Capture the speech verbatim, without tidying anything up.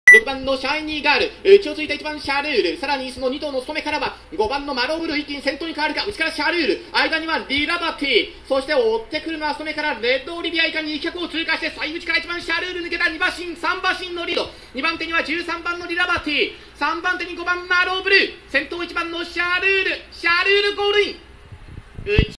ろくばんのシャイニーガール、えー血をついたいちばんシャルール、さらにそのに頭の務めからはごばんのマローブル、一気に先頭に変わるか。内からシャルール、間にはリラバティ、そして追ってくるのは務めからレッドオリビア以下ににひゃくを通過して、最内からいちばんシャルール抜けたにばん身、さんばん身のリード、にばん手にはじゅうさんばんのリラバティ、さんばん手にごばんマローブルー、先頭いちばんのシャルール、シャルールゴールイン。